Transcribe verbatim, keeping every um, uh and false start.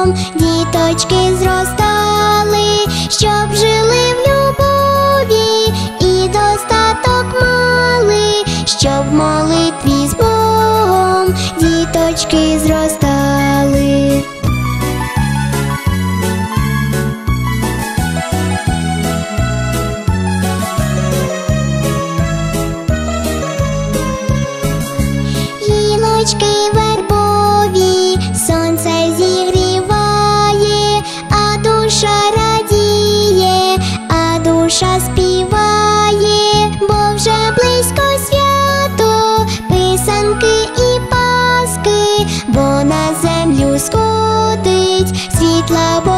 бігом, діточки зростали, щоб жили в любові і достаток мали, щоб в молитві з Богом діточки зростали. Гілочки вербові сонце зігріває, а душа радіє, а душа співає, бо вже близько свято, писанки і паски, бо на землю сходить світла Божа.